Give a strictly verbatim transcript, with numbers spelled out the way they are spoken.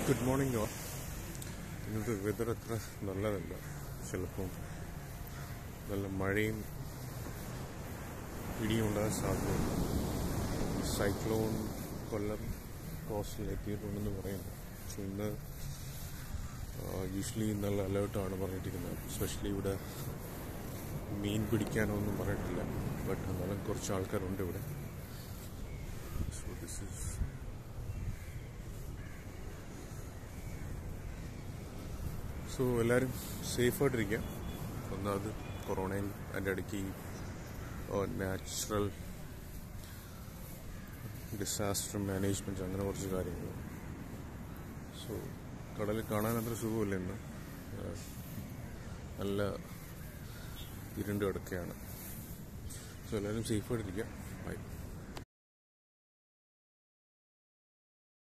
Good morning all. ഇന്നത്തെ weather അത്ര നല്ലതല്ല. ചിലപ്പം നല്ല മഴയും ഇടിയും ഉണ്ടാകാൻ സാധ്യതയുണ്ട്. സൈക്ലോൺ കൊല്ലം കോസ്റ്റിൽ എത്തിയിട്ടുണ്ടെന്ന് പറയുന്നു. സോ ഇന്ന് യൂഷ്വലി നല്ല അലേർട്ടാണ് പറഞ്ഞിട്ടിരിക്കുന്നത്. എസ്പെഷ്യലി ഇവിടെ മീൻ പിടിക്കാനൊന്നും പറഞ്ഞിട്ടില്ല. ബട്ട് എന്നാലും കുറച്ച് ആൾക്കാരുണ്ട് ഇവിടെ. സോ ദിസ് ഈസ് സോ എല്ലാവരും സേഫായിട്ടിരിക്കുക. ഒന്നാമത് കൊറോണയും അതിൻ്റെ ഇടയ്ക്ക് നാച്ചുറൽ ഡിസാസ്റ്റർ മാനേജ്മെൻറ്റ് അങ്ങനെ കുറച്ച് കാര്യങ്ങൾ. സോ കടലിൽ കാണാൻ അത്ര സുഖമില്ല ഇന്ന്. നല്ല ഇരുണ്ട് കിടക്കുകയാണ്. സോ എല്ലാവരും സേഫായിട്ടിരിക്കുക.